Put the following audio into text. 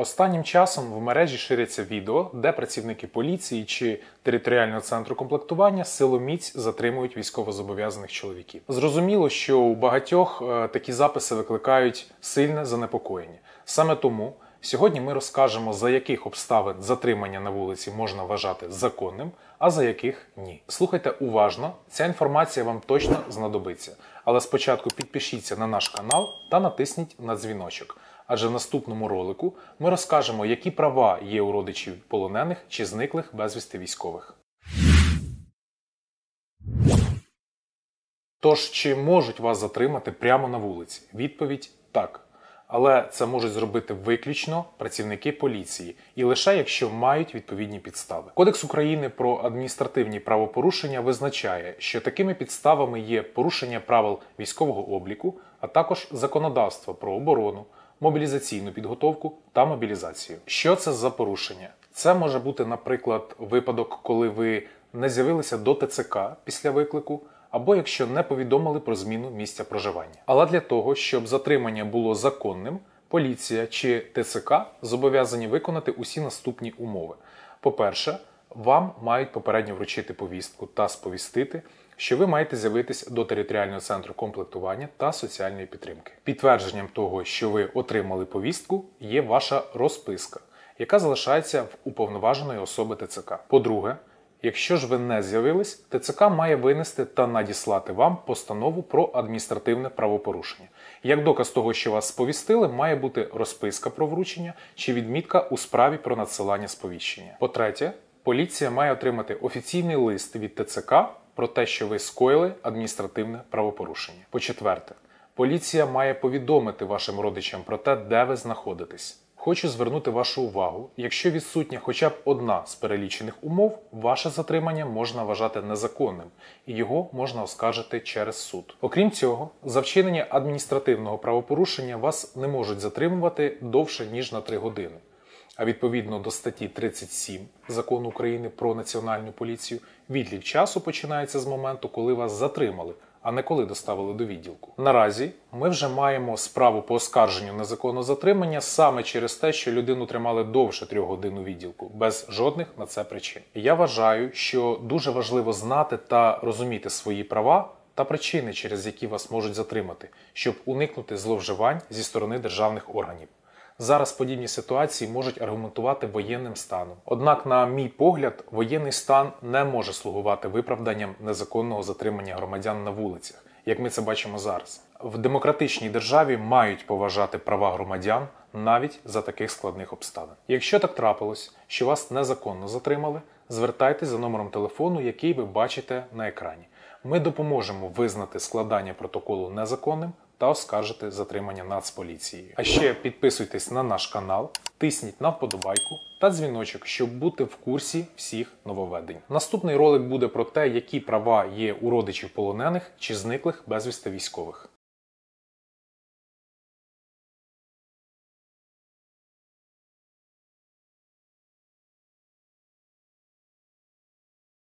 Останнім часом в мережі ширяться відео, де працівники поліції чи територіального центру комплектування силоміць затримують військовозобов'язаних чоловіків. Зрозуміло, що у багатьох такі записи викликають сильне занепокоєння. Саме тому сьогодні ми розкажемо, за яких обставин затримання на вулиці можна вважати законним, а за яких ні. Слухайте уважно, ця інформація вам точно знадобиться. Але спочатку підпишіться на наш канал та натисніть на дзвіночок. Адже в наступному ролику ми розкажемо, які права є у родичів полонених чи зниклих безвісти військових. Тож, чи можуть вас затримати прямо на вулиці? Відповідь – так. Але це можуть зробити виключно працівники поліції і лише якщо мають відповідні підстави. Кодекс України про адміністративні правопорушення визначає, що такими підставами є порушення правил військового обліку, а також законодавство про оборону, мобілізаційну підготовку та мобілізацію. Що це за порушення? Це може бути, наприклад, випадок, коли ви не з'явилися до ТЦК після виклику, або якщо не повідомили про зміну місця проживання. Але для того, щоб затримання було законним, поліція чи ТЦК зобов'язані виконати усі наступні умови. По-перше, вам мають попередньо вручити повістку та сповістити, що ви маєте з'явитись до територіального центру комплектування та соціальної підтримки. Підтвердженням того, що ви отримали повістку, є ваша розписка, яка залишається в уповноваженої особи ТЦК. По-друге, якщо ж ви не з'явились, ТЦК має винести та надіслати вам постанову про адміністративне правопорушення. Як доказ того, що вас сповістили, має бути розписка про вручення чи відмітка у справі про надсилання сповіщення. По-третє, поліція має отримати офіційний лист від ТЦК про те, що ви скоїли адміністративне правопорушення. По-четверте, поліція має повідомити вашим родичам про те, де ви знаходитесь. Хочу звернути вашу увагу, якщо відсутня хоча б одна з перелічених умов, ваше затримання можна вважати незаконним і його можна оскаржити через суд. Окрім цього, за вчинення адміністративного правопорушення вас не можуть затримувати довше, ніж на 3 години. А відповідно до статті 37 Закону України про Національну поліцію, відлік часу починається з моменту, коли вас затримали, а не коли доставили до відділку. Наразі ми вже маємо справу по оскарженню незаконного затримання саме через те, що людину тримали довше 3 годин у відділку, без жодних на це причин. Я вважаю, що дуже важливо знати та розуміти свої права та причини, через які вас можуть затримати, щоб уникнути зловживань зі сторони державних органів. Зараз подібні ситуації можуть аргументувати воєнним станом. Однак, на мій погляд, воєнний стан не може слугувати виправданням незаконного затримання громадян на вулицях, як ми це бачимо зараз. В демократичній державі мають поважати права громадян навіть за таких складних обставин. Якщо так трапилось, що вас незаконно затримали, звертайтесь за номером телефону, який ви бачите на екрані. Ми допоможемо визнати складання протоколу незаконним та оскаржити затримання Нацполіцією. А ще підписуйтесь на наш канал, тисніть на вподобайку та дзвіночок, щоб бути в курсі всіх нововведень. Наступний ролик буде про те, які права є у родичів полонених чи зниклих безвісти військових.